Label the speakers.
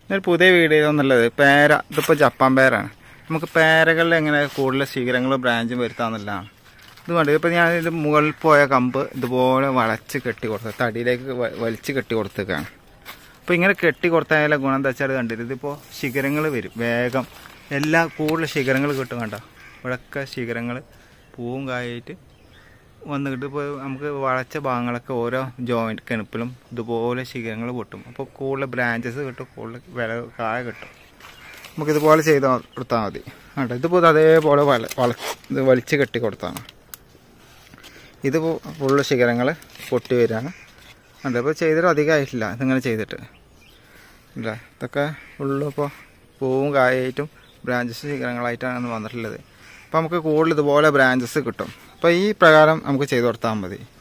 Speaker 1: ഒരു പുതിയ വീഡിയോ എന്നുള്ളത് പേര. ഇതിപ്പോൾ ജപ്പാൻ പേരാണ്. നമുക്ക് പേരകളിൽ എങ്ങനെ കൂടുതൽ ശിഖരങ്ങളും ബ്രാഞ്ചും വരുത്താമെന്നുള്ളതാണ്. ഇത് വേണ്ട. ഇപ്പോൾ ഞാനിത് മുകളിൽ പോയ കമ്പ് ഇതുപോലെ വളച്ച് കെട്ടി കൊടുത്തത്, തടിയിലേക്ക് വലിച്ച് കെട്ടി കൊടുത്തേക്കാണ്. അപ്പോൾ ഇങ്ങനെ കെട്ടി കൊടുത്തായാലും ഗുണം എന്താ വെച്ചാൽ കണ്ടിട്ട് ഇതിപ്പോൾ ശിഖരങ്ങൾ വരും വേഗം. കൂടുതൽ ശിഖരങ്ങൾ കിട്ടും. കണ്ടോ, ഇവിടെയൊക്കെ ശിഖരങ്ങൾ പൂവും കായായിട്ട് വന്ന് കിട്ടും. ഇപ്പോൾ നമുക്ക് വളച്ച ഭാഗങ്ങളൊക്കെ ഓരോ ജോയിൻറ്റ് കിണപ്പിലും ഇതുപോലെ ശിഖരങ്ങൾ പൊട്ടും. അപ്പോൾ കൂടുതൽ ബ്രാഞ്ചസ് കിട്ടും, കൂടുതൽ കായ കിട്ടും. നമുക്കിതുപോലെ ചെയ്ത് കൊടുത്താൽ മതി. കേട്ടോ, ഇതിപ്പോൾ അതേപോലെ ഇത് വലിച്ച് കെട്ടി കൊടുത്താണ്. ഇതിപ്പോൾ ഫുള്ള് ശിഖരങ്ങൾ പൊട്ടി വരികയാണ്. കണ്ടോ, ഇപ്പോൾ ചെയ്തിട്ട് അധികമായിട്ടില്ല. ഇതിങ്ങനെ ചെയ്തിട്ട് ഇല്ല, ഇതൊക്കെ ഫുള്ള് ഇപ്പോൾ പൂവും കായായിട്ടും ബ്രാഞ്ചസ് ശിഖരങ്ങളായിട്ടാണ് വന്നിട്ടുള്ളത്. അപ്പോൾ നമുക്ക് കൂടുതൽ ഇതുപോലെ ബ്രാഞ്ചസ് കിട്ടും. അപ്പോൾ ഈ പ്രകാരം നമുക്ക് ചെയ്ത് കൊടുത്താൽ മതി.